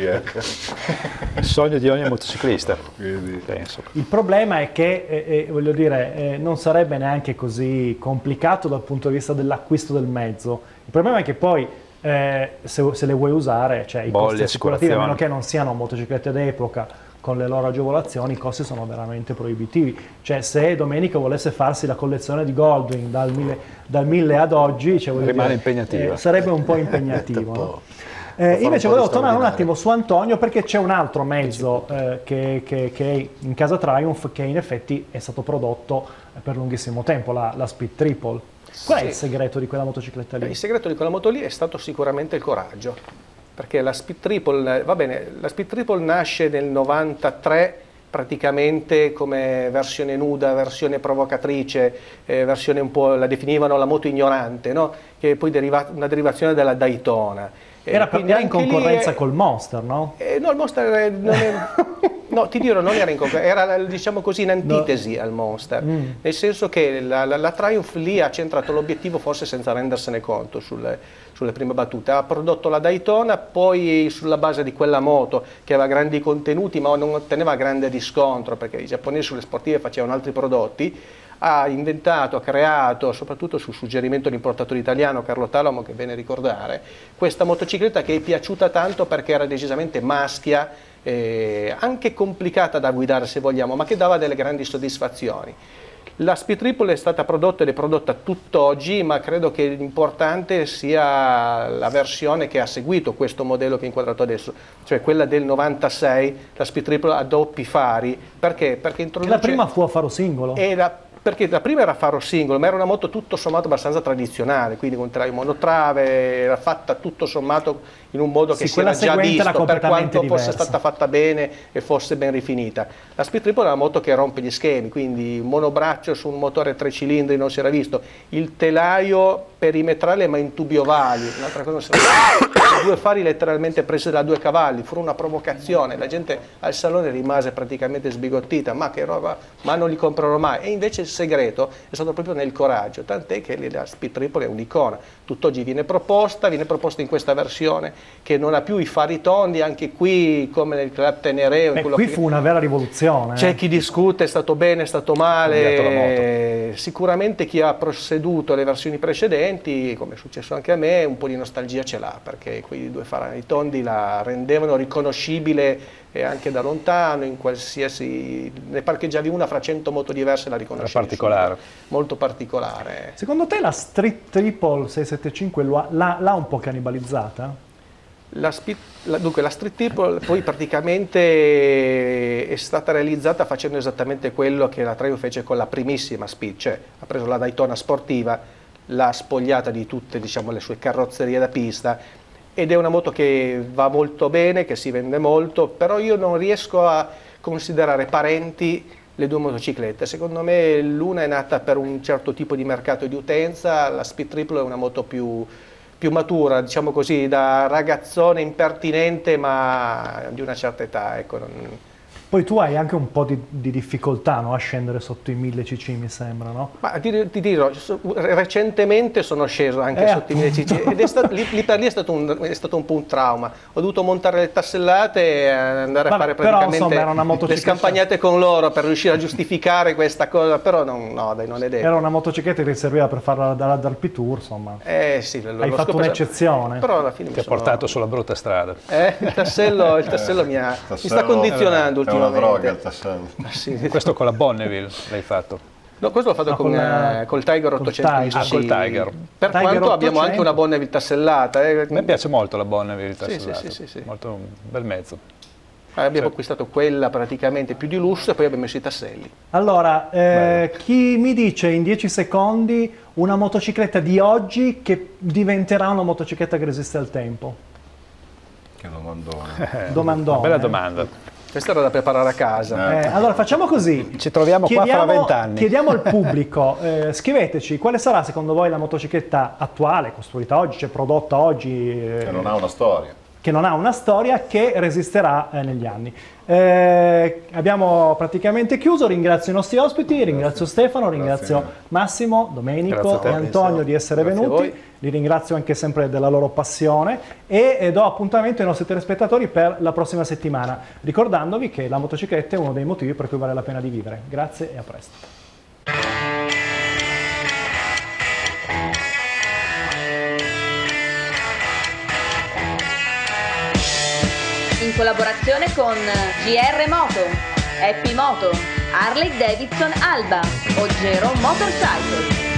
Il sogno di ogni motociclista. Quindi, penso. Il problema è che, voglio dire, non sarebbe neanche così complicato dal punto di vista dell'acquisto del mezzo. Il problema è che poi se le vuoi usare, cioè i costi assicurativi, a meno che non siano motociclette d'epoca, con le loro agevolazioni i costi sono veramente proibitivi. Cioè se Domenico volesse farsi la collezione di Goldwing dal 1000 ad oggi, cioè, rimane impegnativa. Sarebbe un po' impegnativo. No? Invece volevo tornare un attimo su Antonio, perché c'è un altro mezzo che è in casa Triumph, che in effetti è stato prodotto per lunghissimo tempo, la Speed Triple. Qual è il segreto di quella motocicletta lì? Il segreto di quella moto lì è stato sicuramente il coraggio. Perché la Speed Triple, la Speed Triple nasce nel 93 praticamente come versione nuda, versione provocatrice, versione un po', la definivano la moto ignorante, no? Che è poi una derivazione della Daytona. Era in concorrenza col Monster, no? No, il Monster no, ti dirò, non era in concorrenza, era diciamo così in antitesi al Monster, nel senso che la Triumph lì ha centrato l'obiettivo forse senza rendersene conto sulle prime battute. Ha prodotto la Daytona, poi sulla base di quella moto che aveva grandi contenuti ma non otteneva grande riscontro, perché i giapponesi sulle sportive facevano altri prodotti, ha inventato, ha creato, soprattutto sul suggerimento dell'importatore italiano Carlo Talamo, che bene ricordare, questa motocicletta che è piaciuta tanto perché era decisamente maschia, anche complicata da guidare se vogliamo, ma che dava delle grandi soddisfazioni. La Speed Triple è stata prodotta ed è prodotta tutt'oggi, ma credo che l'importante sia la versione che ha seguito questo modello che è inquadrato adesso, cioè quella del 96, la Speed Triple a doppi fari. Perché? Perché introduce... La prima fu a faro singolo. Perché la prima era faro singolo, ma era una moto tutto sommato abbastanza tradizionale, quindi con telaio monotrave, era fatta tutto sommato in un modo che si era già visto, per quanto fosse stata fatta bene e fosse ben rifinita. La Speed Triple è una moto che rompe gli schemi, quindi monobraccio su un motore 3 cilindri non si era visto, il telaio perimetrale ma in tubi ovali, un'altra cosa non si era visto, 2 fari letteralmente presi da 2 cavalli, fu una provocazione, la gente al salone rimase praticamente sbigottita, ma che roba, ma non li comprerò mai, e invece il segreto è stato proprio nel coraggio, tant'è che la Speed Triple è un'icona, tutt'oggi viene proposta in questa versione che non ha più i fari tondi, anche qui come nel Club Tenereo. Qui fu una vera rivoluzione. C'è chi discute, è stato bene, è stato male, sicuramente chi ha posseduto le versioni precedenti, come è successo anche a me, un po' di nostalgia ce l'ha, perché quei 2 fari tondi la rendevano riconoscibile anche da lontano, in qualsiasi, ne parcheggiavi una fra 100 moto diverse, la riconoscevi. Era particolare. Molto particolare. Secondo te la Street Triple 675 l'ha un po' cannibalizzata? Dunque la Street Triple poi praticamente è stata realizzata facendo esattamente quello che la Triumph fece con la primissima Speed, cioè ha preso la Daytona sportiva, l'ha spogliata di tutte, diciamo, le sue carrozzerie da pista, ed è una moto che va molto bene, che si vende molto, però io non riesco a considerare parenti le 2 motociclette. Secondo me l'una è nata per un certo tipo di mercato e di utenza, la Speed Triple è una moto più matura, diciamo così, da ragazzone impertinente ma di una certa età, ecco. Poi tu hai anche un po' di difficoltà, no? A scendere sotto i 1000 cc, mi sembra, no? Ma ti dirò, recentemente sono sceso anche sotto i 1000 cc ed lì per lì è stato un po' un trauma. Ho dovuto montare le tassellate e andare a fare praticamente le scampagnate con loro per riuscire a giustificare questa cosa, però no, dai, non è detto. Era una motocicletta che serviva per farla dal P-Tour, insomma. Sì, hai fatto un'eccezione. Però alla fine ti ha portato sulla brutta strada. Il tassello mi sta condizionando ultimamente. Una droga il tassello. Sì. Questo con la Bonneville l'hai fatto? No, questo l'ho fatto col Tiger 800. Col Tiger. Per quanto abbiamo anche una Bonneville tassellata. A me piace molto la Bonneville tassellata. Sì. Molto un bel mezzo. Abbiamo acquistato quella praticamente più di lusso e poi abbiamo messo i tasselli. Allora, chi mi dice in 10 secondi una motocicletta di oggi che diventerà una motocicletta che resiste al tempo? Che domandone. Domandone. Bella domanda. Questa era da preparare a casa. Allora facciamo così. Ci troviamo qua fra 20 anni. Chiediamo al pubblico, scriveteci quale sarà secondo voi la motocicletta attuale, costruita oggi, cioè prodotta oggi. Che non ha una storia. Che non ha una storia, che resisterà negli anni. Abbiamo praticamente chiuso, ringrazio i nostri ospiti, ringrazio Stefano, ringrazio Massimo, Domenico e Antonio di essere venuti, li ringrazio anche sempre della loro passione e do appuntamento ai nostri telespettatori per la prossima settimana, ricordandovi che la motocicletta è uno dei motivi per cui vale la pena di vivere. Grazie e a presto. In collaborazione con GR Moto, Happy Moto, Harley Davidson Alba, Oggero Motorcycle.